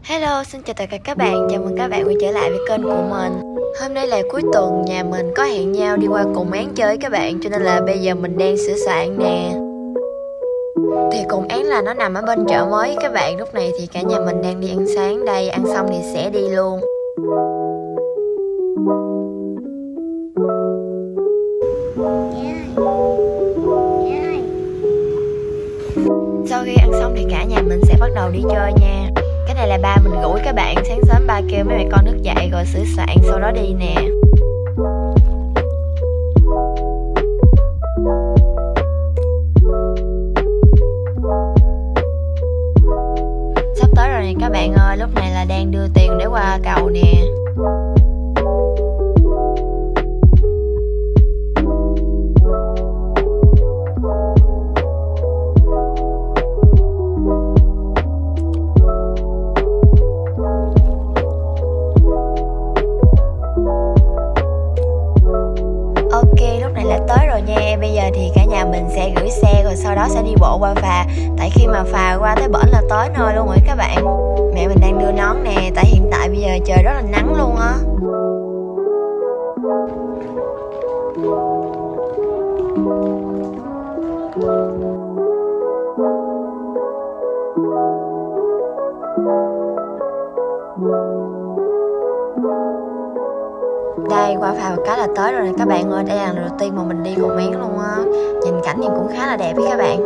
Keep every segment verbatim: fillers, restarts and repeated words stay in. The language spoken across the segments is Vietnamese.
Hello, xin chào tất cả các bạn, chào mừng các bạn quay trở lại với kênh của mình. Hôm nay là cuối tuần, nhà mình có hẹn nhau đi qua Cồn Án chơi các bạn, cho nên là bây giờ mình đang sửa soạn nè. Thì Cồn Án là nó nằm ở bên chợ mới các bạn. Lúc này thì cả nhà mình đang đi ăn sáng đây, ăn xong thì sẽ đi luôn. Sau khi ăn xong thì cả nhà mình sẽ bắt đầu đi chơi nha. Cái này là ba mình rủ các bạn, sáng sớm ba kêu mấy mẹ con thức dậy rồi sửa soạn sau đó đi nè. Sắp tới rồi nè các bạn ơi, lúc này là đang đưa tiền để qua cầu nè. Tới rồi nha, bây giờ thì cả nhà mình sẽ gửi xe rồi sau đó sẽ đi bộ qua phà. Tại khi mà phà qua tới bển là tới nơi luôn rồi các bạn. Mẹ mình đang đưa nón nè, tại hiện tại bây giờ trời rất là nắng luôn á. Đây, qua phà một cái là tới rồi nè các bạn ơi. Đây là lần đầu tiên mà mình đi Cồn Án luôn á. Nhìn cảnh thì cũng khá là đẹp với các bạn.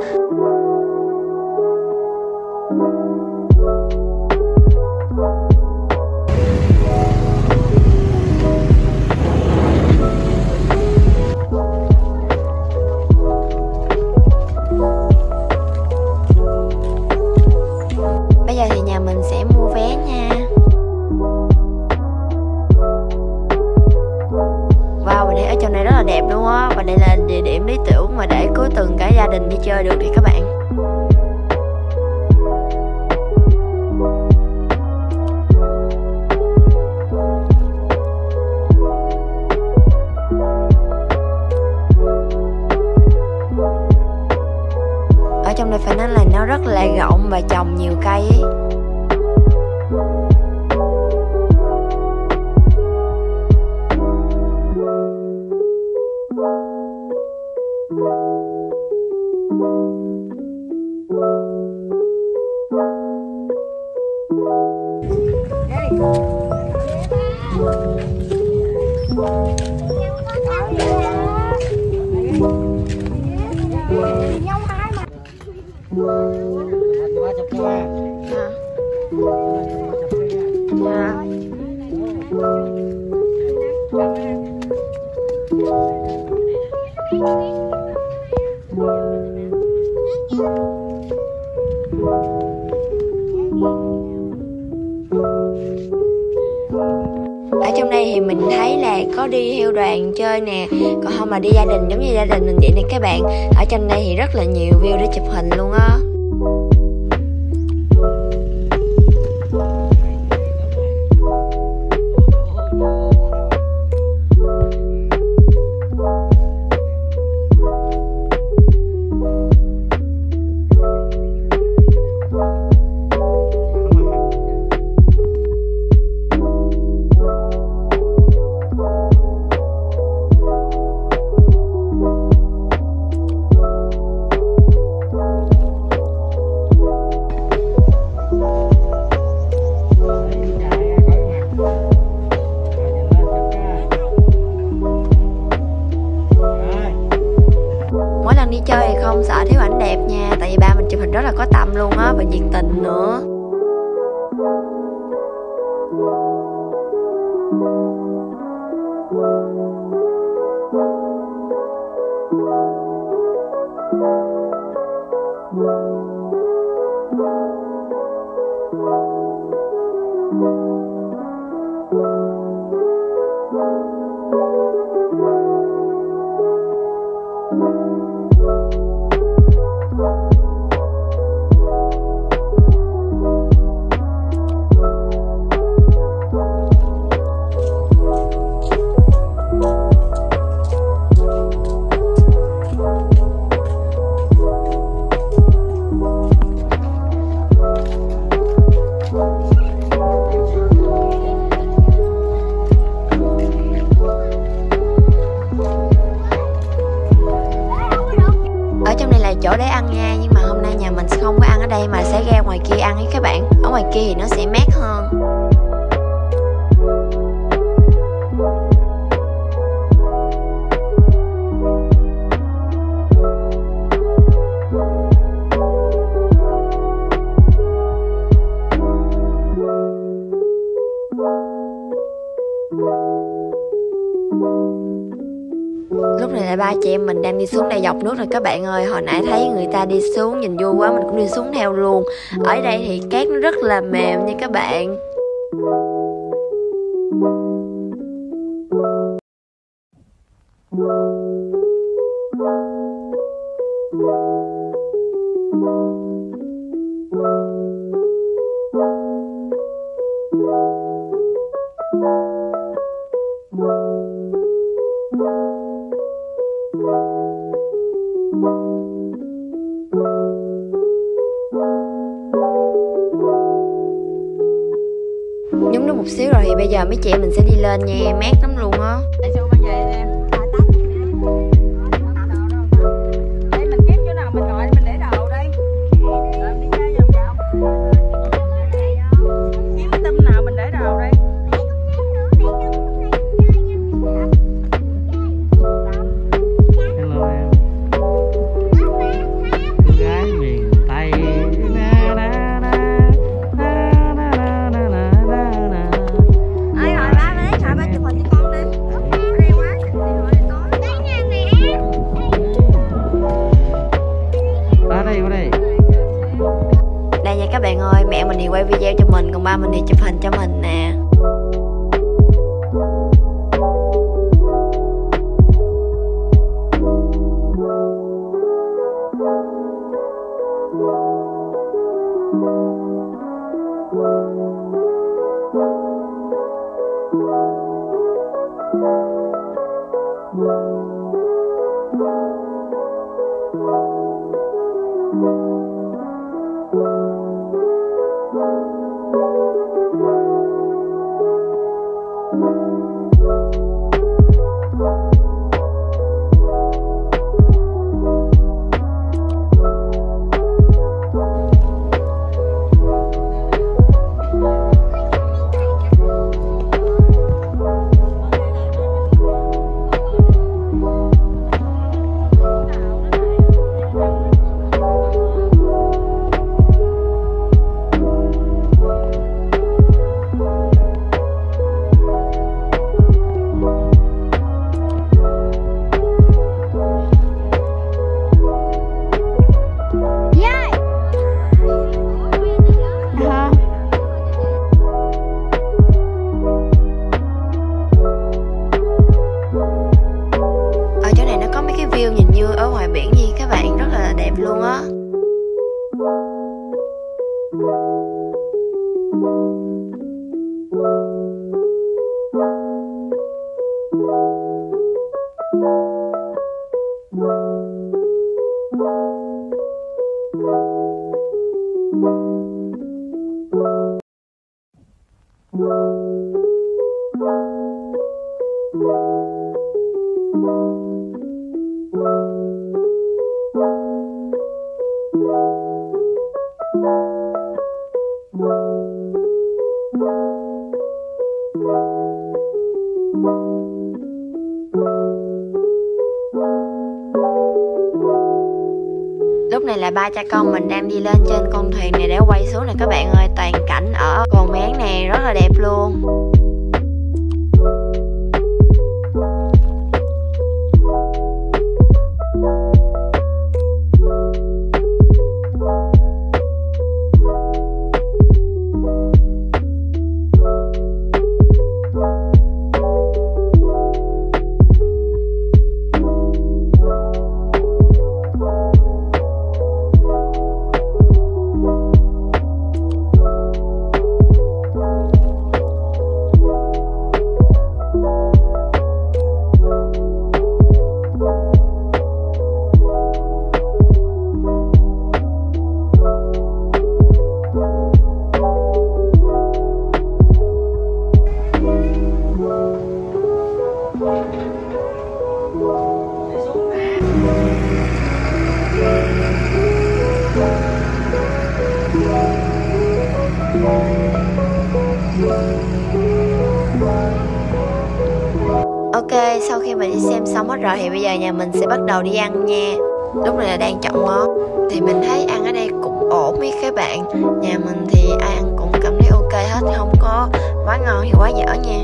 Bây giờ thì nhà mình sẽ mua vé nha. Ở trong này rất là đẹp luôn á. Và đây là địa điểm lý tưởng mà để cuối tuần cả gia đình đi chơi được thì các bạn. Ở trong đây phải nói là nó rất là rộng và trồng nhiều cây ấy. Ở trong đây thì mình thấy là có đi theo đoàn chơi nè. Còn không mà đi gia đình giống như gia đình mình vậy nè các bạn. Ở trong đây thì rất là nhiều view để chụp hình luôn á. Đi chơi thì không sợ thiếu ảnh đẹp nha. Tại vì ba mình chụp hình rất là có tâm luôn á. Và nhiệt tình nữa. ngoài kia thì nó sẽ mát hơn. Lúc này là ba chị em mình đang đi xuống đây dọc nước rồi các bạn ơi. Hồi nãy thấy người ta đi xuống nhìn vui quá, mình cũng đi xuống theo luôn. Ở đây thì cát nó rất là mềm nha các bạn. Nhúng nước một xíu rồi thì bây giờ mấy chị em mình sẽ đi lên nha, mát lắm luôn á. Tại sao con về em? Đây mình kiếm chỗ nào mình gọi mình để đồ đây. Rồi đi ra vòng vòng. Kiếm cái tâm nào mình để đồ đây. Hello em. Cô gái miền Tây. Na, na, na, na, na, na, na, na, na. Ơi rồi ba lấy thoại ba chụp hình cho con đi. Ở đây quá chụp điện thoại này tối. Ở đây, ở đây. Đây nha các bạn ơi, mẹ mình thì quay video cho mình, còn ba mình thì chụp hình cho mình nè. View nhìn như ở ngoài biển gì các bạn, rất là đẹp luôn á. Lúc này là ba cha con mình đang đi lên trên con thuyền này để quay xuống nè các bạn ơi. Toàn cảnh ở Cồn Mén này rất là đẹp luôn. Ok, sau khi mà đi xem xong hết rồi thì bây giờ nhà mình sẽ bắt đầu đi ăn nha. Lúc này là đang chọn món. Thì mình thấy ăn ở đây cũng ổn ý các bạn. Nhà mình thì ai ăn cũng cảm thấy ok hết, không có quá ngon thì quá dở nha.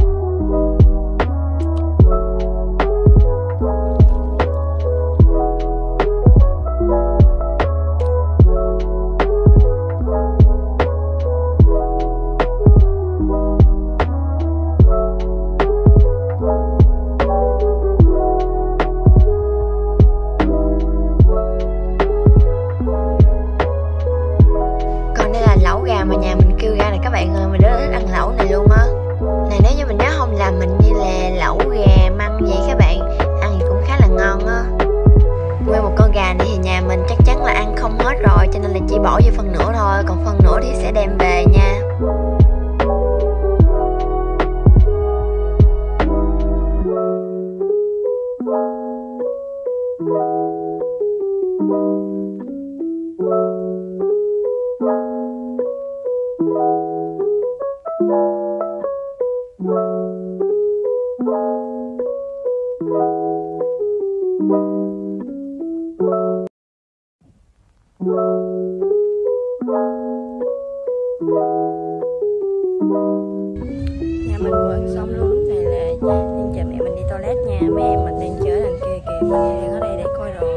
Mà nhà mình kêu ra này các bạn ơi, mình rất là thích ăn lẩu này luôn á. Này nếu như mình nhớ không làm mình như là lẩu gà măng vậy các bạn, ăn thì cũng khá là ngon á. Nguyên một con gà này thì nhà mình chắc chắn là ăn không hết rồi, cho nên là chỉ bỏ vô phần nửa thôi, còn phần nửa thì sẽ đem về nha. Nhà mình vừa ăn xong luôn. Lúc này là đang chờ mẹ mình đi toilet nha. Mấy em mình đang chờ đằng kia kìa, mình đang ở đây để coi đồ.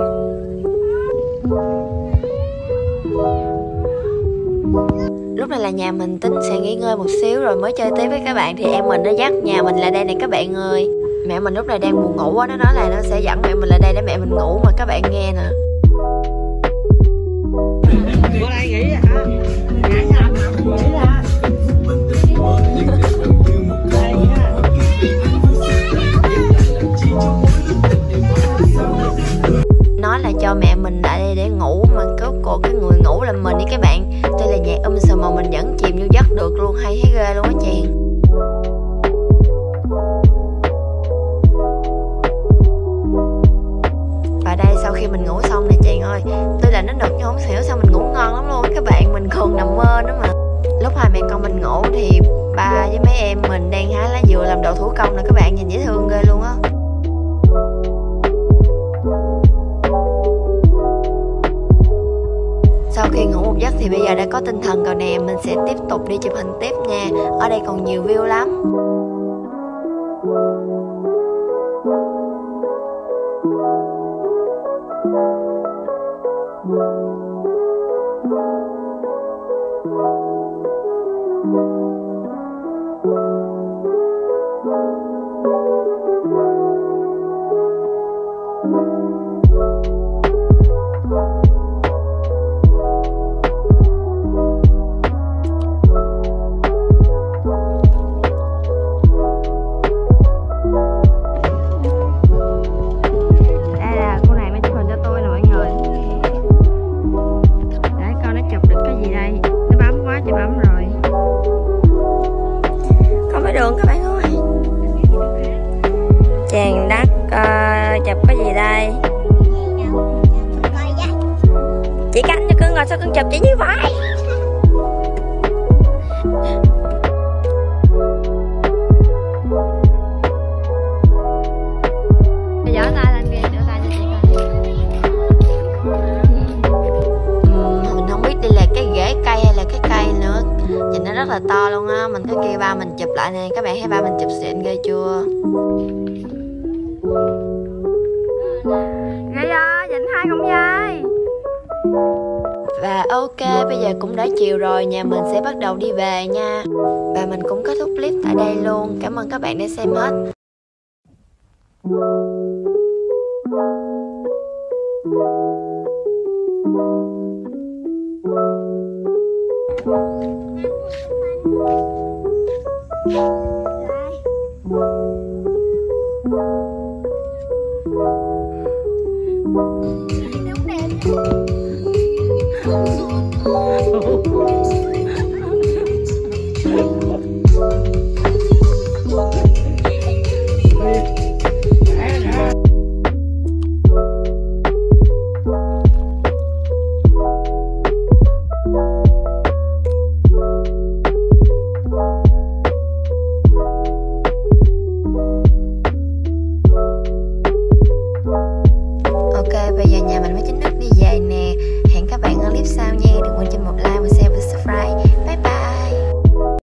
Lúc này là nhà mình tính sẽ nghỉ ngơi một xíu rồi mới chơi tiếp với các bạn. Thì em mình nó dắt nhà mình lại đây này các bạn ơi. Mẹ mình lúc này đang buồn ngủ á, nó nói là nó sẽ dẫn mẹ mình lại đây để mẹ mình ngủ mà các bạn nghe nè. Vô đây nghỉ hả? Nghỉ ra. Nói là cho mẹ mình lại đây để ngủ mà kết cuộc cái người ngủ là mình đi các bạn. Tuy là nhạc um sùm mà mình vẫn chìm vô giấc được luôn, hay thấy ghê luôn á chị. Và đây sau khi mình ngủ xong nè chị ơi, tuy là nó nực nhưng không hiểu sao mình ngủ ngon lắm luôn á các bạn, mình còn nằm mơ nữa mà. Lúc hai mẹ con mình ngủ thì ba với mấy em mình đang hái lá dừa làm đồ thủ công nè các bạn, nhìn dễ thương ghê luôn á. Sau khi ngủ một giấc thì bây giờ đã có tinh thần rồi nè, mình sẽ tiếp tục đi chụp hình tiếp nha. Ở đây còn nhiều view lắm. Chàng đất uh, chụp cái gì đây? Chị Cánh cho cưng ngồi sao cưng chụp chị như vậy? Giở tay lên kìa, giở tay cho chị coi. uhm, Mình không biết đây là cái rễ cây hay là cái cây nữa. Nhìn nó rất là to luôn á. Mình cứ kêu ba mình chụp lại nè. Các bạn thấy ba mình chụp xịn ghê chưa? Ghê à, dành hai không dây. Và ok, bây giờ cũng đã chiều rồi, nhà mình sẽ bắt đầu đi về nha. Và mình cũng kết thúc clip tại đây luôn. Cảm ơn các bạn đã xem hết. Thank you.